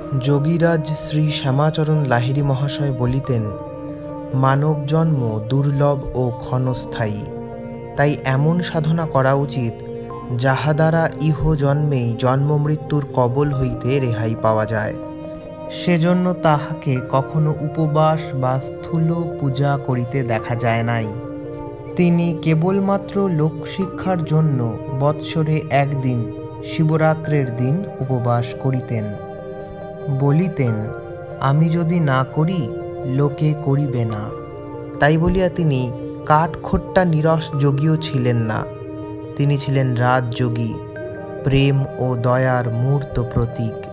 যোগীরাজ শ্রী শ্যামাচরণ লাহিড়ী মহাশয় বলিতেন, মানব জন্ম দুর্লভ ও ক্ষণস্থায়ী, তাই এমন সাধনা করা উচিত যাহা দ্বারা ইহ জন্মেই জন্ম মৃত্যুর কবল হইতে রেহাই পাওয়া যায়। সেজন্য তাহাকে কখনো উপবাস বা স্থূল পূজা করিতে দেখা যায় নাই। তিনি কেবলমাত্র লোকশিক্ষার জন্য বৎসরে একদিন শিবরাত্রের দিন উপবাস করিতেন। বলিতেন, আমি যদি না করি লোকে করিবে না। তাই বলিয়া তিনি কাঠখোট্টা নিরস যোগীও ছিলেন না, তিনি ছিলেন রাজযোগী, প্রেম ও দয়ার মূর্ত প্রতীক।